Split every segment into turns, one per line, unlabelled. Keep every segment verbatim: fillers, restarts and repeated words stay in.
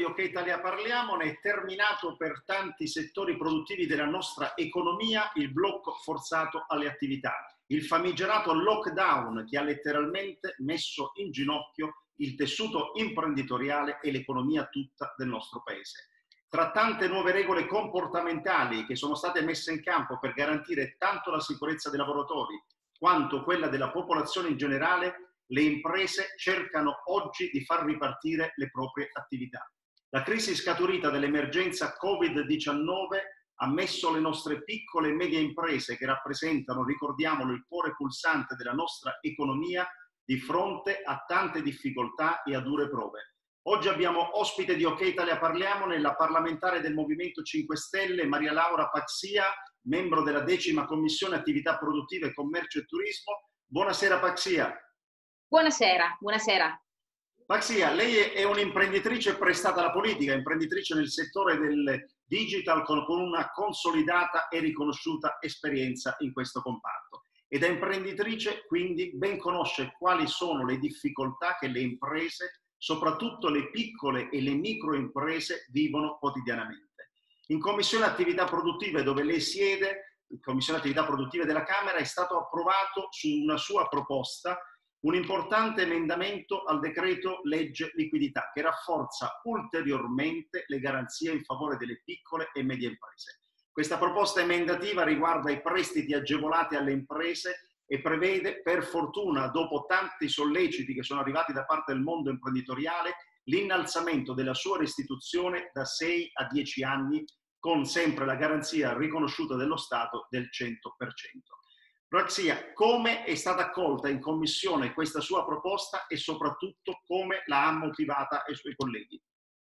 OK Italia Parliamone. È terminato per tanti settori produttivi della nostra economia il blocco forzato alle attività, il famigerato lockdown che ha letteralmente messo in ginocchio il tessuto imprenditoriale e l'economia tutta del nostro paese. Tra tante nuove regole comportamentali che sono state messe in campo per garantire tanto la sicurezza dei lavoratori quanto quella della popolazione in generale, le imprese cercano oggi di far ripartire le proprie attività. La crisi scaturita dall'emergenza Covid diciannove ha messo le nostre piccole e medie imprese, che rappresentano, ricordiamolo, il cuore pulsante della nostra economia, di fronte a tante difficoltà e a dure prove. Oggi abbiamo ospite di OK Italia Parliamone la parlamentare del Movimento cinque Stelle, Maria Laura Paxia, membro della decima Commissione Attività Produttive, Commercio e Turismo. Buonasera Paxia.
Buonasera, buonasera.
Paxia, lei è un'imprenditrice prestata alla politica, imprenditrice nel settore del digital con una consolidata e riconosciuta esperienza in questo comparto. E da imprenditrice quindi ben conosce quali sono le difficoltà che le imprese, soprattutto le piccole e le microimprese, vivono quotidianamente. In Commissione Attività Produttive, dove lei siede, in Commissione Attività Produttive della Camera, è stato approvato su una sua proposta un importante emendamento al decreto legge liquidità che rafforza ulteriormente le garanzie in favore delle piccole e medie imprese. Questa proposta emendativa riguarda i prestiti agevolati alle imprese e prevede, per fortuna, dopo tanti solleciti che sono arrivati da parte del mondo imprenditoriale, l'innalzamento della sua restituzione da sei a dieci anni, con sempre la garanzia riconosciuta dello Stato del cento per cento. Paxia, come è stata accolta in Commissione questa sua proposta e soprattutto come la ha motivata ai suoi colleghi?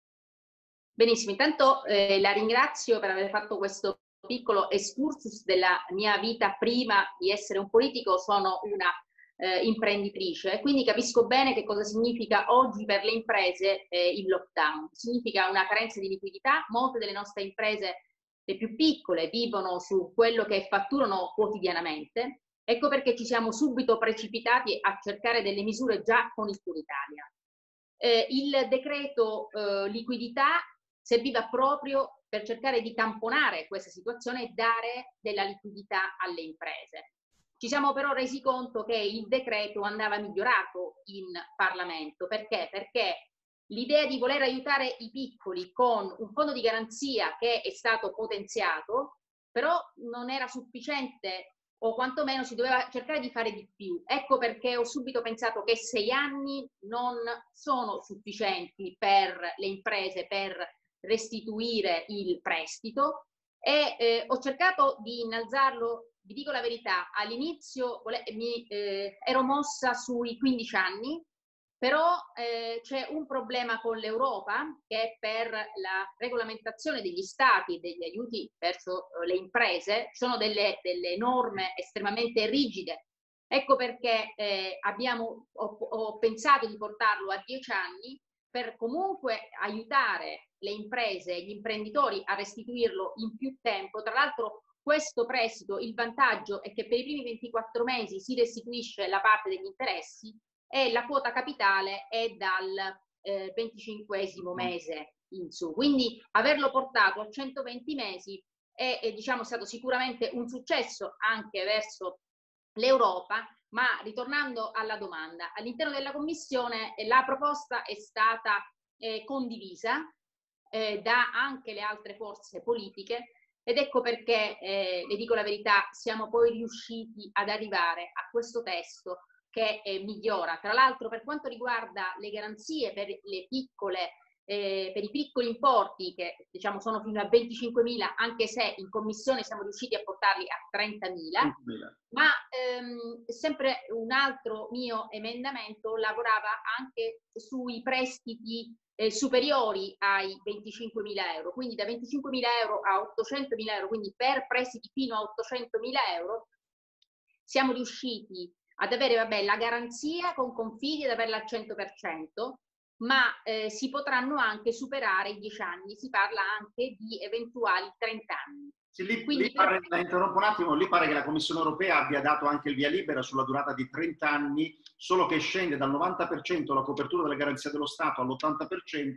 Benissimo, intanto eh, la ringrazio per aver fatto questo piccolo excursus della mia vita prima di essere un politico. Sono una eh, imprenditrice, quindi capisco bene che cosa significa oggi per le imprese eh, il lockdown. Significa una carenza di liquidità. Molte delle nostre imprese, le più piccole, vivono su quello che fatturano quotidianamente. Ecco perché ci siamo subito precipitati a cercare delle misure già con il Cura Italia. Eh, il decreto eh, liquidità serviva proprio per cercare di tamponare questa situazione e dare della liquidità alle imprese. Ci siamo però resi conto che il decreto andava migliorato in Parlamento. Perché? Perché l'idea di voler aiutare i piccoli con un fondo di garanzia che è stato potenziato, però non era sufficiente, o quantomeno si doveva cercare di fare di più. Ecco perché ho subito pensato che sei anni non sono sufficienti per le imprese per restituire il prestito e eh, ho cercato di innalzarlo. Vi dico la verità, all'inizio mi eh, ero mossa sui quindici anni, però eh, c'è un problema con l'Europa che per la regolamentazione degli stati e degli aiuti verso le imprese ci sono delle, delle norme estremamente rigide. Ecco perché eh, abbiamo, ho, ho pensato di portarlo a dieci anni per comunque aiutare le imprese e gli imprenditori a restituirlo in più tempo. Tra l'altro questo prestito, il vantaggio è che per i primi ventiquattro mesi si restituisce la parte degli interessi e la quota capitale è dal eh, venticinquesimo mese in su. Quindi averlo portato a centoventi mesi è, è diciamo, stato sicuramente un successo anche verso l'Europa. Ma ritornando alla domanda, all'interno della Commissione eh, la proposta è stata eh, condivisa eh, da anche le altre forze politiche ed ecco perché, eh, le dico la verità, siamo poi riusciti ad arrivare a questo testo che eh, migliora. Tra l'altro, per quanto riguarda le garanzie per le piccole, eh, per i piccoli importi, che diciamo sono fino a venticinquemila, anche se in Commissione siamo riusciti a portarli a trentamila, ma ehm, sempre un altro mio emendamento lavorava anche sui prestiti eh, superiori ai venticinquemila euro, quindi da venticinquemila euro a ottocentomila euro, quindi per prestiti fino a ottocentomila euro siamo riusciti ad avere vabbè, la garanzia con Confidi ad averla al cento per cento, ma eh, si potranno anche superare i dieci anni, si parla anche di eventuali trenta anni.
Sì, lì,
Quindi,
lì pare, la interrompo un attimo, lì pare che la Commissione europea abbia dato anche il via libera sulla durata di trenta anni, solo che scende dal novanta per cento la copertura della garanzia dello Stato all'ottanta per cento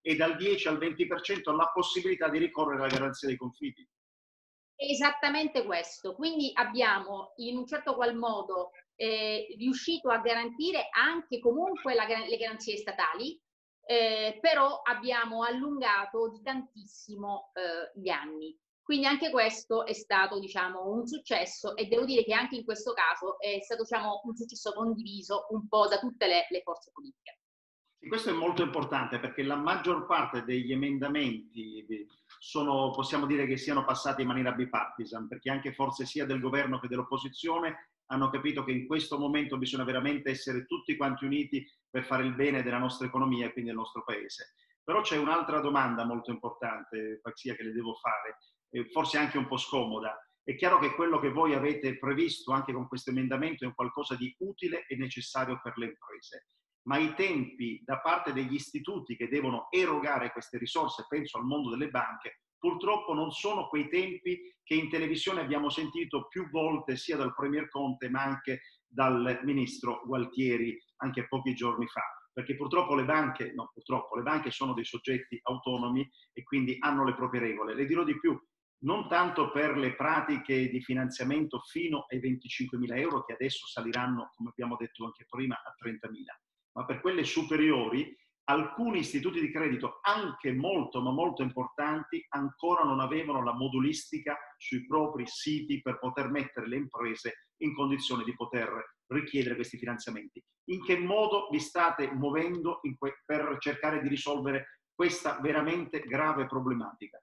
e dal dieci al venti per cento la possibilità di ricorrere alla garanzia dei confidi.
Esattamente questo, quindi abbiamo in un certo qual modo eh, riuscito a garantire anche comunque la, le garanzie statali, eh, però abbiamo allungato di tantissimo eh, gli anni. Quindi anche questo è stato, diciamo, un successo, e devo dire che anche in questo caso è stato, diciamo, un successo condiviso un po' da tutte le, le forze politiche.
E questo è molto importante, perché la maggior parte degli emendamenti sono, possiamo dire che siano passati in maniera bipartisan, perché anche forze sia del governo che dell'opposizione hanno capito che in questo momento bisogna veramente essere tutti quanti uniti per fare il bene della nostra economia e quindi del nostro paese. Però c'è un'altra domanda molto importante, Paxia, che le devo fare, eh, forse anche un po' scomoda. È chiaro che quello che voi avete previsto anche con questo emendamento è un qualcosa di utile e necessario per le imprese, ma i tempi da parte degli istituti che devono erogare queste risorse, penso al mondo delle banche, purtroppo non sono quei tempi che in televisione abbiamo sentito più volte sia dal Premier Conte ma anche dal Ministro Gualtieri anche pochi giorni fa. Perché purtroppo le banche, no, purtroppo le banche sono dei soggetti autonomi e quindi hanno le proprie regole. Le dirò di più, non tanto per le pratiche di finanziamento fino ai venticinquemila euro, che adesso saliranno, come abbiamo detto anche prima, a trentamila, ma per quelle superiori, alcuni istituti di credito, anche molto ma molto importanti, ancora non avevano la modulistica sui propri siti per poter mettere le imprese in condizione di poter richiedere questi finanziamenti. In che modo vi state muovendo in per cercare di risolvere questa veramente grave problematica?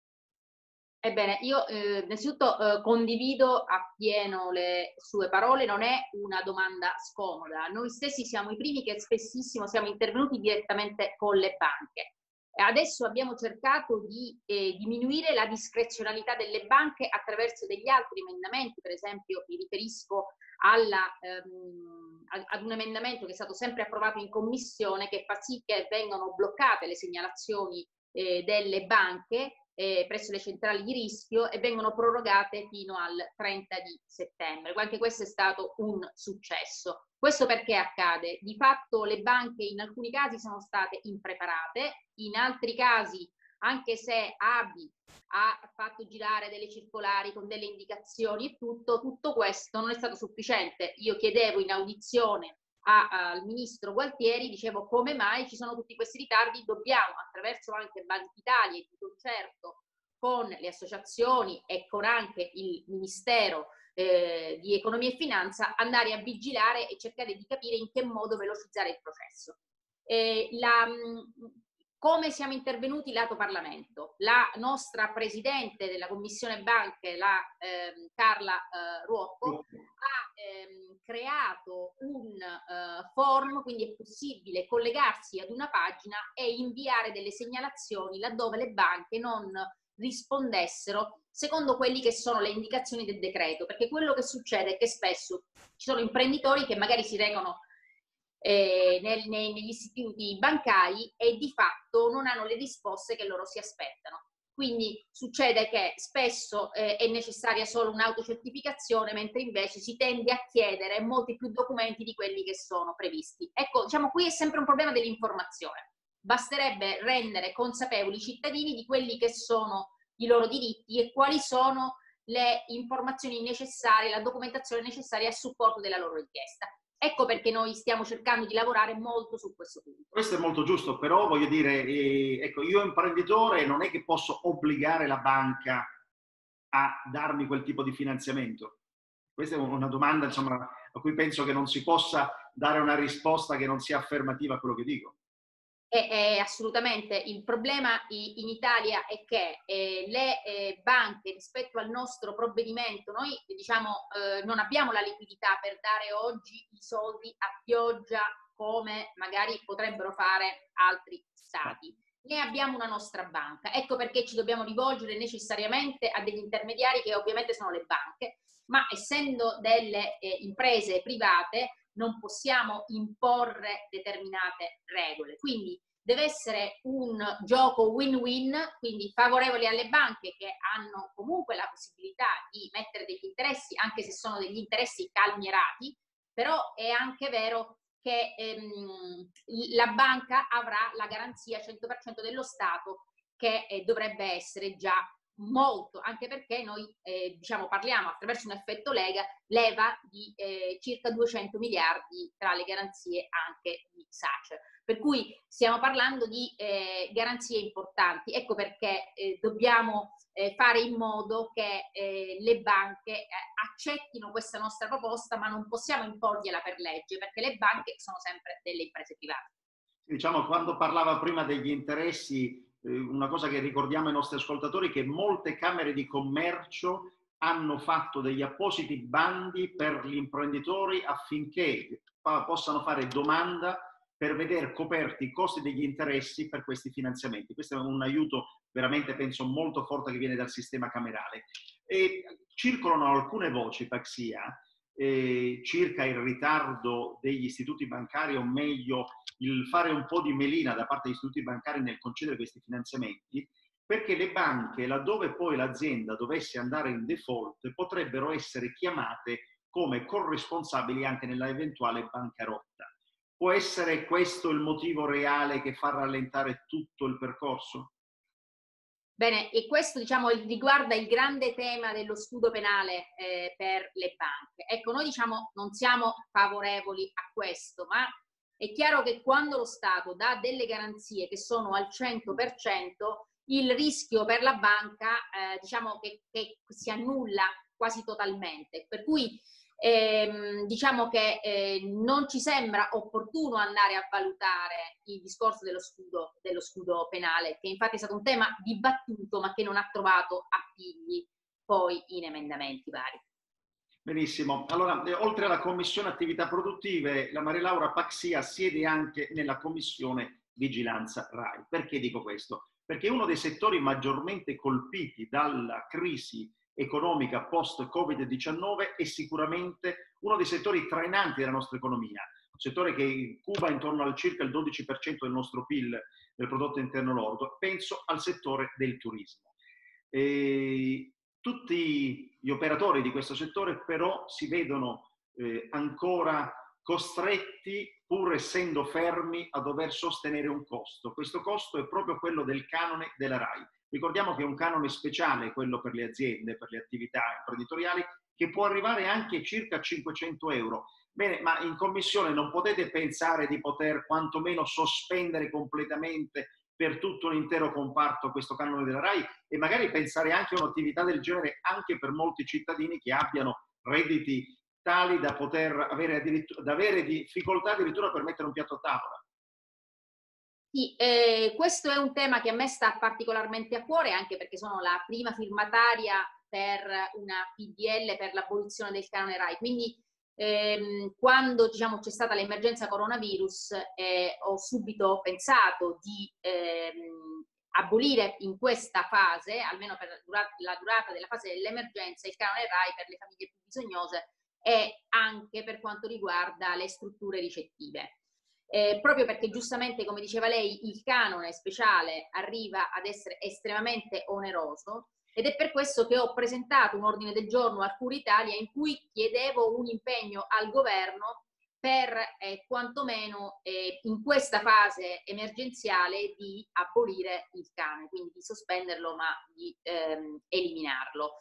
Ebbene, io eh, innanzitutto eh, condivido appieno le sue parole, non è una domanda scomoda. Noi stessi siamo i primi che spessissimo siamo intervenuti direttamente con le banche. Adesso abbiamo cercato di eh, diminuire la discrezionalità delle banche attraverso degli altri emendamenti, per esempio mi riferisco alla, ehm, ad un emendamento che è stato sempre approvato in commissione, che fa sì che vengano bloccate le segnalazioni eh, delle banche Eh, presso le centrali di rischio e vengono prorogate fino al trenta di settembre. Anche questo è stato un successo. Questo perché accade? Di fatto le banche in alcuni casi sono state impreparate, in altri casi, anche se A B I ha fatto girare delle circolari con delle indicazioni e tutto, tutto questo non è stato sufficiente. Io chiedevo in audizione A, al ministro Gualtieri, dicevo come mai ci sono tutti questi ritardi, dobbiamo attraverso anche Banca Italia di concerto con le associazioni e con anche il Ministero eh, di Economia e Finanza andare a vigilare e cercare di capire in che modo velocizzare il processo. Eh, la, come siamo intervenuti lato Parlamento? La nostra Presidente della Commissione Banche, la eh, Carla eh, Ruocco, ha ehm, creato un eh, form, quindi è possibile collegarsi ad una pagina e inviare delle segnalazioni laddove le banche non rispondessero secondo quelli che sono le indicazioni del decreto, perché quello che succede è che spesso ci sono imprenditori che magari si recano eh, nel, nei, negli istituti bancari e di fatto non hanno le risposte che loro si aspettano. Quindi succede che spesso eh, è necessaria solo un'autocertificazione, mentre invece si tende a chiedere molti più documenti di quelli che sono previsti. Ecco, diciamo, qui è sempre un problema dell'informazione. Basterebbe rendere consapevoli i cittadini di quelli che sono i loro diritti e quali sono le informazioni necessarie, la documentazione necessaria a supporto della loro richiesta. Ecco perché noi stiamo cercando di lavorare molto su questo punto.
Questo è molto giusto, però voglio dire, eh, ecco, io imprenditore non è che posso obbligare la banca a darmi quel tipo di finanziamento. Questa è una domanda, insomma, a cui penso che non si possa dare una risposta che non sia affermativa a quello che dico.
È, è assolutamente il problema in Italia è che eh, le eh, banche rispetto al nostro provvedimento, noi diciamo eh, non abbiamo la liquidità per dare oggi i soldi a pioggia come magari potrebbero fare altri stati. Ne abbiamo una nostra banca, ecco perché ci dobbiamo rivolgere necessariamente a degli intermediari che ovviamente sono le banche, ma essendo delle eh, imprese private non possiamo imporre determinate regole. Quindi deve essere un gioco win-win, quindi favorevole alle banche che hanno comunque la possibilità di mettere degli interessi, anche se sono degli interessi calmierati, però è anche vero che ehm, la banca avrà la garanzia cento per cento dello Stato, che eh, dovrebbe essere già molto, anche perché noi eh, diciamo, parliamo attraverso un effetto lega, leva di eh, circa duecento miliardi tra le garanzie anche di SACE. Per cui stiamo parlando di eh, garanzie importanti. Ecco perché eh, dobbiamo eh, fare in modo che eh, le banche eh, accettino questa nostra proposta, ma non possiamo imporgliela per legge, perché le banche sono sempre delle imprese private.
Diciamo, quando parlava prima degli interessi, una cosa che ricordiamo ai nostri ascoltatori è che molte camere di commercio hanno fatto degli appositi bandi per gli imprenditori affinché possano fare domanda per vedere coperti i costi degli interessi per questi finanziamenti. Questo è un aiuto veramente, penso, molto forte che viene dal sistema camerale. E circolano alcune voci, Paxia, eh, circa il ritardo degli istituti bancari, o meglio il fare un po' di melina da parte degli istituti bancari nel concedere questi finanziamenti, perché le banche, laddove poi l'azienda dovesse andare in default, potrebbero essere chiamate come corresponsabili anche nella eventuale bancarotta. Può essere questo il motivo reale che fa rallentare tutto il percorso?
Bene, e questo diciamo riguarda il grande tema dello scudo penale eh, per le banche. Ecco, noi diciamo non siamo favorevoli a questo, ma è chiaro che quando lo Stato dà delle garanzie che sono al cento per cento, il rischio per la banca eh, diciamo che, che si annulla quasi totalmente. Per cui ehm, diciamo che eh, non ci sembra opportuno andare a valutare il discorso dello scudo, dello scudo penale, che infatti è stato un tema dibattuto ma che non ha trovato appigli poi in emendamenti vari.
Benissimo. Allora, eh, oltre alla Commissione Attività Produttive, la Maria Laura Paxia siede anche nella Commissione Vigilanza RAI. Perché dico questo? Perché uno dei settori maggiormente colpiti dalla crisi economica post-Covid diciannove è sicuramente uno dei settori trainanti della nostra economia, un settore che incuba intorno al circa il dodici per cento del nostro P I L, del prodotto interno lordo. Penso al settore del turismo. E tutti gli operatori di questo settore però si vedono eh, ancora costretti, pur essendo fermi, a dover sostenere un costo. Questo costo è proprio quello del canone della RAI. Ricordiamo che è un canone speciale, quello per le aziende, per le attività imprenditoriali, che può arrivare anche a circa cinquecento euro. Bene, ma in commissione non potete pensare di poter quantomeno sospendere completamente per tutto un intero comparto questo canone della RAI e magari pensare anche a un'attività del genere anche per molti cittadini che abbiano redditi tali da poter avere, da avere difficoltà addirittura per mettere un piatto a tavola?
Sì, eh, questo è un tema che a me sta particolarmente a cuore, anche perché sono la prima firmataria per una P D L per l'abolizione del canone RAI. Quindi ehm, quando diciamo, c'è stata l'emergenza coronavirus eh, ho subito pensato di ehm, abolire in questa fase, almeno per la durata della fase dell'emergenza, il canone RAI per le famiglie più bisognose e anche per quanto riguarda le strutture ricettive. Eh, proprio perché giustamente, come diceva lei, il canone speciale arriva ad essere estremamente oneroso ed è per questo che ho presentato un ordine del giorno al Cura Italia in cui chiedevo un impegno al governo per eh, quantomeno eh, in questa fase emergenziale di abolire il canone, quindi di sospenderlo ma di ehm, eliminarlo.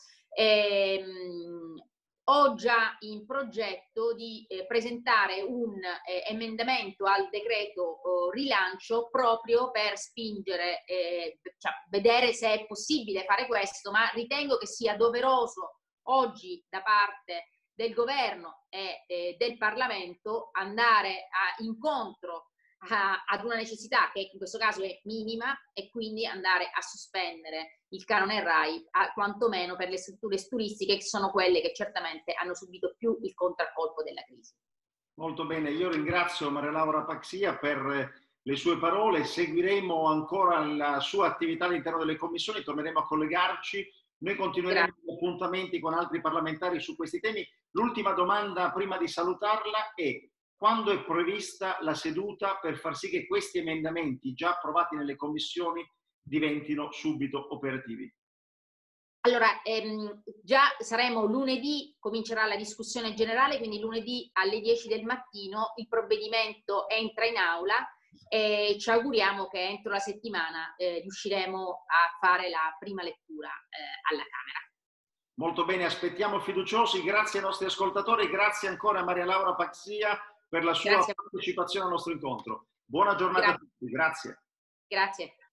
Ehm, Ho già in progetto di eh, presentare un eh, emendamento al decreto eh, rilancio proprio per spingere, eh, cioè vedere se è possibile fare questo, ma ritengo che sia doveroso oggi da parte del governo e eh, del Parlamento andare a, incontro a, ad una necessità che in questo caso è minima e quindi andare a sospendere il canone RAI a, quantomeno per le strutture turistiche che sono quelle che certamente hanno subito più il contraccolpo della crisi.
Molto bene, io ringrazio Maria Laura Paxia per le sue parole, seguiremo ancora la sua attività all'interno delle commissioni, torneremo a collegarci, noi continueremo gli appuntamenti con altri parlamentari su questi temi. L'ultima domanda prima di salutarla è: quando è prevista la seduta per far sì che questi emendamenti già approvati nelle commissioni diventino subito operativi?
Allora, ehm, già saremo lunedì, comincerà la discussione generale, quindi lunedì alle dieci del mattino il provvedimento entra in aula e ci auguriamo che entro la settimana eh, riusciremo a fare la prima lettura eh, alla Camera.
Molto bene, aspettiamo fiduciosi. Grazie ai nostri ascoltatori, grazie ancora a Maria Laura Paxia per la sua
Grazie.
partecipazione al nostro incontro. Buona giornata
Grazie.
a tutti, grazie.
Grazie.